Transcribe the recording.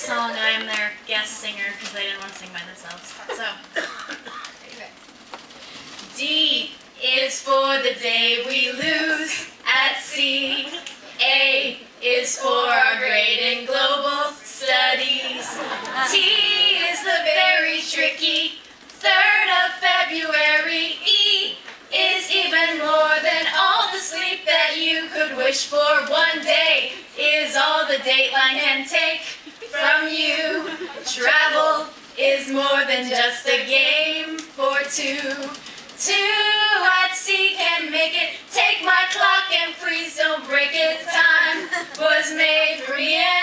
song. I am their guest singer because they didn't want to sing by themselves. So, D is for the day we lose at sea. A is for our grade in global studies. T is the very tricky 3rd of February. E is even more than all the sleep that you could wish for. One day is all the Dateline can take from you. Travel is more than just a game for two. 2 at sea can make it. Take my clock and freeze, don't break it. Time was made for me and